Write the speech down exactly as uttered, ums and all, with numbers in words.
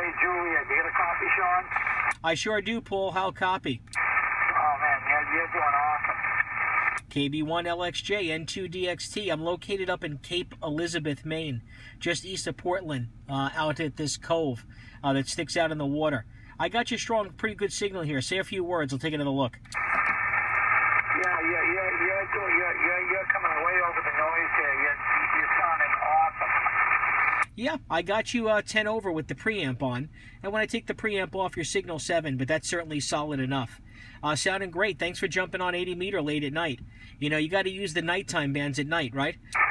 Charlie Juliet. You get a copy, Sean? I sure do, Paul. How copy? Oh, man, you're, you're doing awesome. K B one L X J N two D X T. I'm located up in Cape Elizabeth, Maine, just east of Portland, uh, out at this cove uh, that sticks out in the water. I got you strong, pretty good signal here. Say a few words. I'll take another look. Yeah, yeah, yeah, you're, doing, you're, you're, you're coming way over the noise here. You're, you're sounding awesome. Yeah, I got you uh, ten over with the preamp on. And when I take the preamp off, your signal seven, but that's certainly solid enough. Uh, sounding great. Thanks for jumping on eighty meter late at night. You know, you got to use the nighttime bands at night, right?